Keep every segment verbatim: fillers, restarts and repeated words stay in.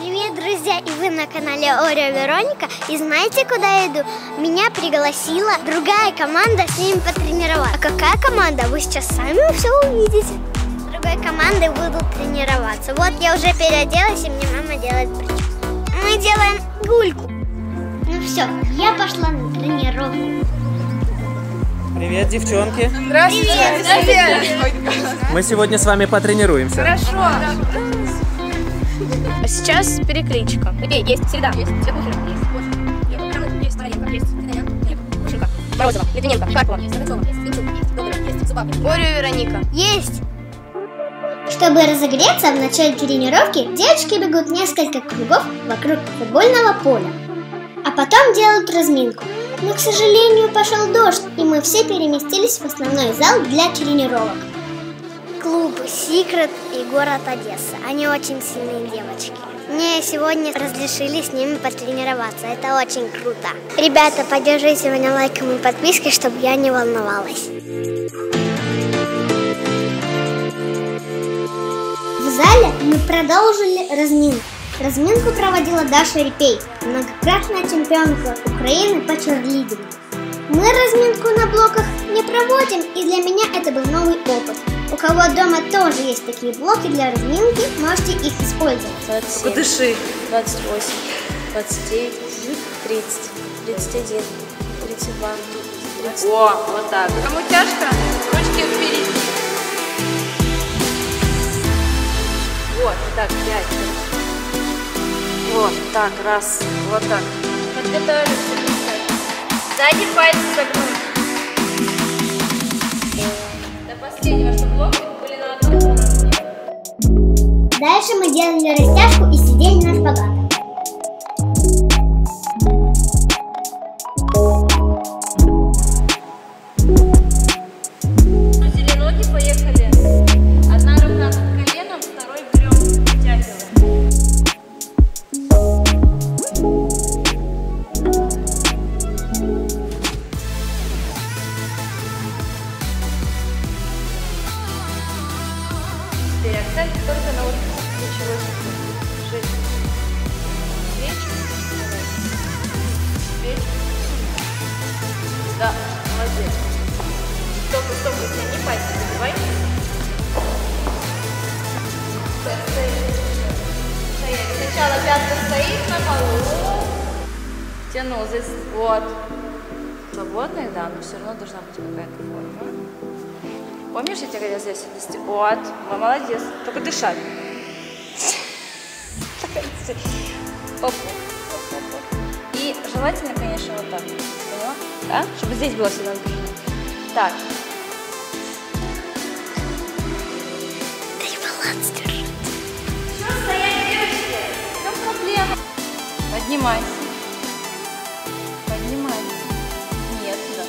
Привет, друзья! И вы на канале Орео Вероника. И знаете, куда я иду? Меня пригласила другая команда с ними потренироваться. А какая команда? Вы сейчас сами все увидите. С другой командой будут тренироваться. Вот я уже переоделась, и мне мама делает прическу. Мы делаем гульку. Ну все, я пошла на тренировку. Привет, девчонки. Здравствуйте. Привет. Мы сегодня с вами потренируемся. Хорошо. А сейчас перекличка. Окей, есть среда. Есть. Цветуфер. Есть. Есть. Параллелька. Есть. Нет. Кушенька. Морозова. Литвиненко. Карпова. Есть. Савицова. Есть. Винчук. Есть. Добрый. Есть. Зубавка. Орео Вероника. Есть. Чтобы разогреться в начале тренировки, девочки бегут несколько кругов вокруг футбольного поля. А потом делают разминку. Но, к сожалению, пошел дождь, и мы все переместились в основной зал для тренировок. Клуб Secret и город Одесса. Они очень сильные девочки. Мне сегодня разрешили с ними потренироваться. Это очень круто. Ребята, поддержите меня лайком и подпиской, чтобы я не волновалась. В зале мы продолжили разминку. Разминку проводила Даша Репей, многократная чемпионка Украины по черлидингу. Мы разминку на блоках не проводим, и для меня это был новый опыт. У кого дома тоже есть такие блоки для разминки, можете их использовать. двадцать семь, Дыши. двадцать восемь, двадцать девять, тридцать, тридцать один, тридцать два, тридцать три. О, вот так. Кому тяжко? Ручки впереди. Вот, так, пять. Вот, так, раз, вот так. Подготовились. Задний палец согнуть. До последнего, чтобы локти были на одном уровне. Дальше мы делали растяжку и сидели на шпагатах. Бросили ноги, поехали. Одна рука над коленом, второй берем, вытягиваем. Теперь акцент только на вот плечевой стороне. Шесть. Плечи. Плечи. Да, молодец. Стоп, стоп, не пальцы забивай. Стоять. Сначала пятка стоит на полу. Тянул здесь. Вот. Свободные, да, но все равно должна быть какая-то форма. Помнишь, я тебе говорила здесь? Вот, молодец. Только дышать. Оп. И желательно, конечно, вот так. Поняла? Да? Чтобы здесь было всегда напряжение. Так. Дай баланс держать. Что стоять, девочки? В чем проблема? Поднимайся. Поднимайся. Нет, сюда.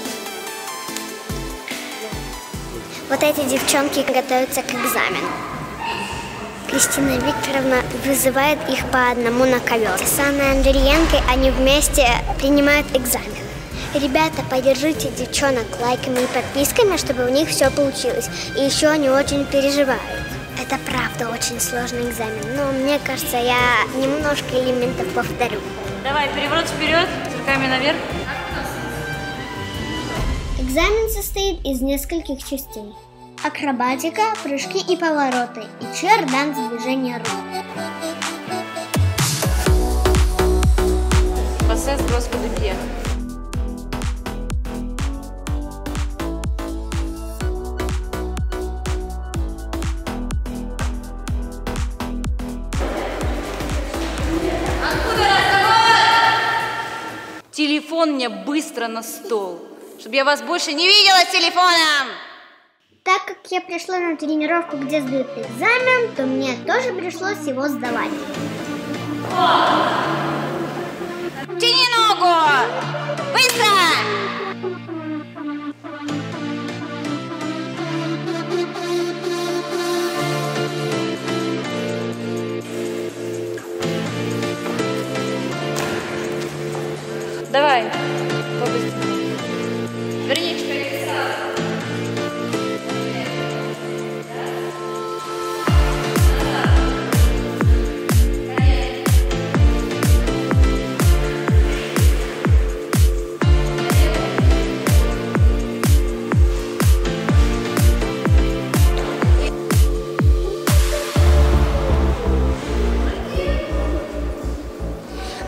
Вот эти девчонки готовятся к экзамену. Кристина Викторовна вызывает их по одному на ковер. С Анной Андриенкой они вместе принимают экзамен. Ребята, поддержите девчонок лайками и подписками, чтобы у них все получилось. И еще они очень переживают. Это правда очень сложный экзамен, но мне кажется, я немножко элементов повторю. Давай, переворот вперед, с руками наверх. Экзамен состоит из нескольких частей. Акробатика, прыжки и повороты, и чир-данс движения рук. Пассе, сброс по дуге. Телефон мне быстро на стол, чтобы я вас больше не видела с телефоном! Так как я пришла на тренировку, где сдают экзамен, то мне тоже пришлось его сдавать. Тяни ногу! Быстро! Давай. Побыстрее. Верничка,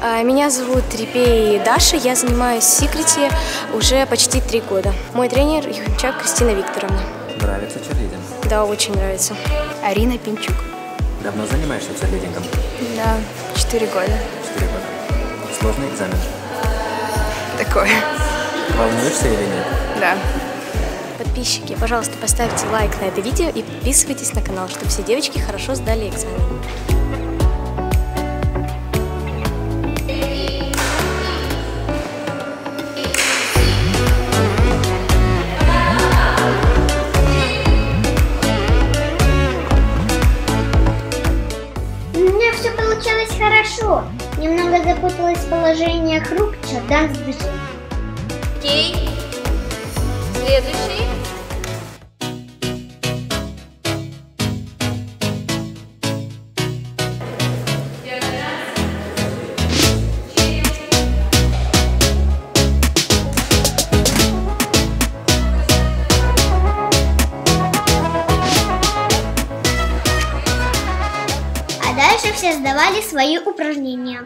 Меня зовут Репей Даша, я занимаюсь в секрете уже почти три года. Мой тренер Юхимчак Кристина Викторовна. Нравится черлидинг? Да, очень нравится. Арина Пинчук. Давно занимаешься черлидингом? Да, четыре года. Четыре года. Сложный экзамен? Такое. Волнуешься или нет? Да. Подписчики, пожалуйста, поставьте лайк на это видео и подписывайтесь на канал, чтобы все девочки хорошо сдали экзамен. У меня все получалось хорошо. Немного запуталось в положениях рук, чемодан с движением. Окей. Следующий. А дальше все сдавали свои упражнения.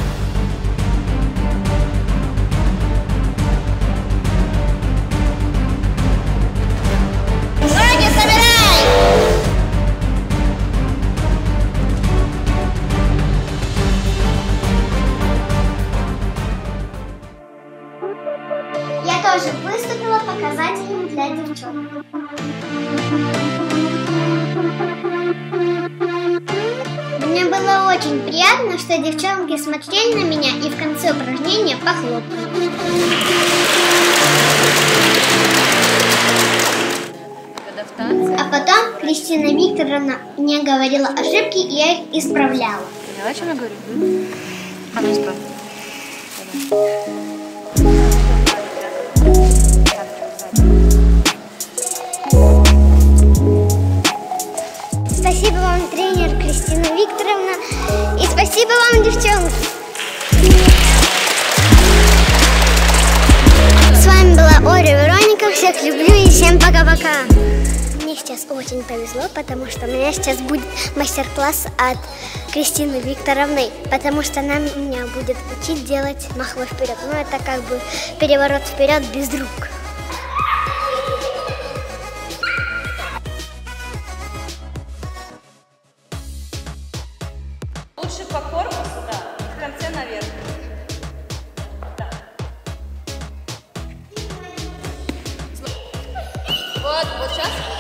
Ноги собирай! Я тоже выступила показателем для девчонок. Мне было очень приятно, что девчонки смотрели на меня и в конце упражнения похлопали. А потом Кристина Викторовна мне говорила ошибки, и я их исправляла. Поняла, о чем я говорю? А ну исправь. Спасибо вам, тренер Кристина Викторовна, и спасибо вам, девчонки. С вами была Ори Вероника, всех люблю и всем пока-пока. Мне сейчас очень повезло, потому что у меня сейчас будет мастер-класс от Кристины Викторовны, потому что она меня будет учить делать маховой вперед. Ну, это как бы переворот вперед без рук. Лучше по корпусу, да, в конце наверх. Да. Вот, вот сейчас.